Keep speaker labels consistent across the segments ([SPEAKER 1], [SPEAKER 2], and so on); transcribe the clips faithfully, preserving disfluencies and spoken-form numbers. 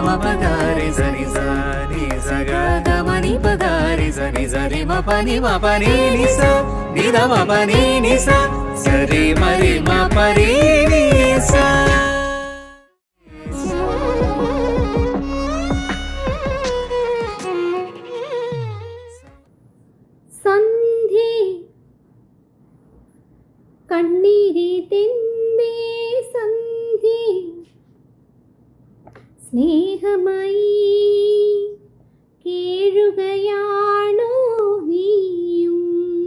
[SPEAKER 1] Gamapagari zani zani zaga gamani pagari zani zari ma pani ma pani ni sa ni da ma pani ni sa sari mari ma pari ni sa.
[SPEAKER 2] സന്ധ്യേ കണ്ണീരി തെന്നേ സന്ധ്യേ സ്നേഹമായി കേഴുകയാണോ നീയും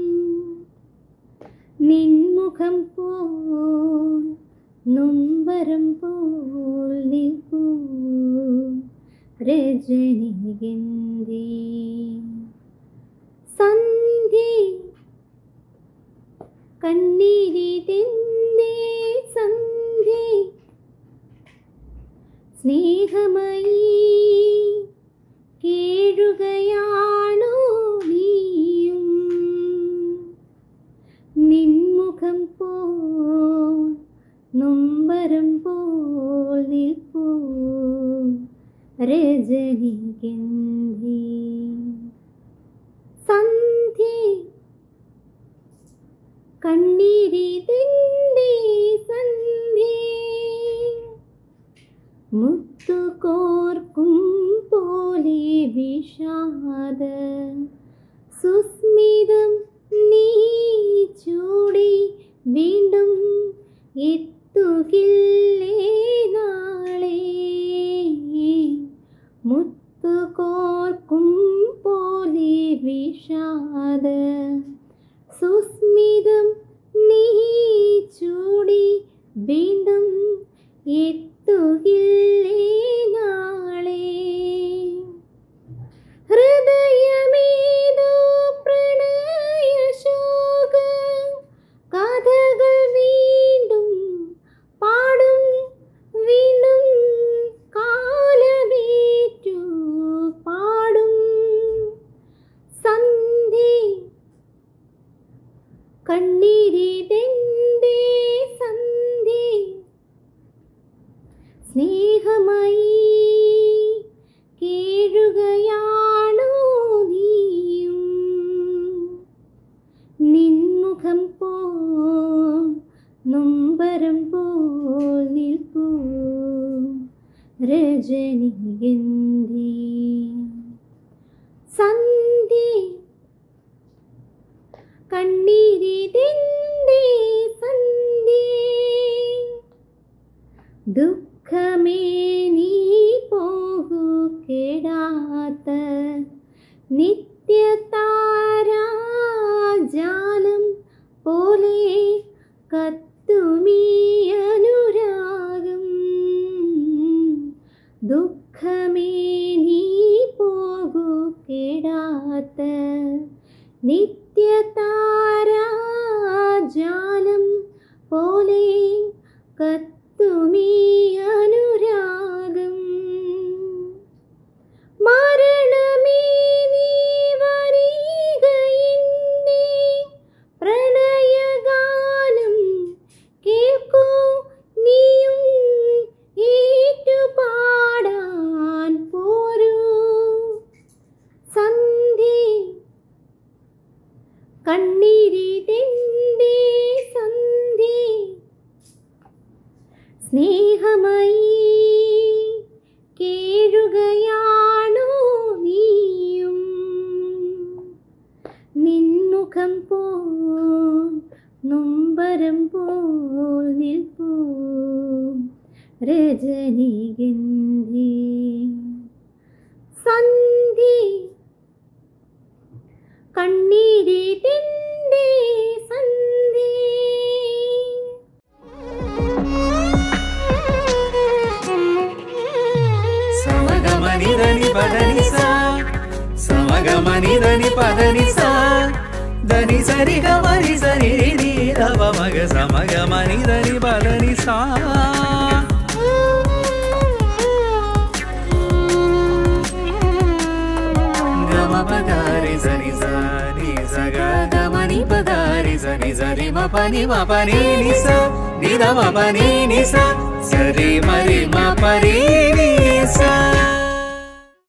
[SPEAKER 2] നിൻമുഖം പോൽ നൊമ്പരം പോൽ നിൽപ്പൂ രജനിഗന്ധി. സന്ധ്യേ കണ്ണീരി തെന്നേ സന്ധ്യേ സ്നേഹമായി കേഴുകയാണോ നീയും നിൻമുഖം പോൽ നൊമ്പരം പോൽ നിൽപ്പൂ രജനിഗന്ധി. സന്ധ്യേ കണ്ണീരി തെന്നേ സന്ധ്യേ മുത്തുകോർക്കും പോലെ വിഷാദ സുസ്മിതം നീ ചൂടി വീണ്ടും എത്തുകില്ലേ നാളെ. മുത്തുകോർക്കും പോലെ വിഷാദ സുസ്മിതം നീ ചൂടി വീണ്ടും എത്തുകില്ലേ നാളെ. ഹൃദയമേതോ പ്രണയശോക കഥകൾ വീണ്ടും പാടും വീണ്ടും കാലമേറ്റു പാടും. സന്ധ്യേ കണ്ണീരി തെന്നേ സന്ധ്യേ സ്നേഹമായി കേഴുകയാണോ നീയും നിൻമുഖം പോൽ നൊമ്പരം പോൽ നിൽപ്പൂ രജനിഗന്ധി. സന്ധ്യേ കണ്ണീരി തെന്നേ സന്ധ്യേ ദുഃഖമേ നീ പോകൂ കെടാത്ത നിത്യതാരാജാലം പോലെ കത്തുമീ അനുരാഗം. ദുഃഖമേ നീ പോകൂ കെടാത്ത നിത്യതാരാജാലം പോലെ കത്തുമീ അനുരാഗം. മരണമേ നീ വരികയിന്നെ പ്രണയഗാനം കേൾക്കൂ നീയും ഏറ്റുപാടാൻ പോരൂ. സന്ധ്യേ കണ്ണീരി തെന്നേ സന്ധ്യേ സ്നേഹമായി കേഴുകയാണോ നീയും നിൻമുഖം പോൽ നൊമ്പരം പോൽ നിൽപ്പൂ രജനിഗന്ധി. സന്ധ്യേ കണ്ണീരി തെന്നേ സന്ധ്യേ.
[SPEAKER 1] സമഗമനിധനി പദനി സാ സമഗമനിധനി പദനി സാ ധനി സരി ഗമരി സരി നി ധവ മഗ സമഗമനിധനി പദനി സാ. Gamapagari zani zani zaga gamani pagari zani zari ma pani ma pani ni sa ni da ma pani ni sa sari mari ma pari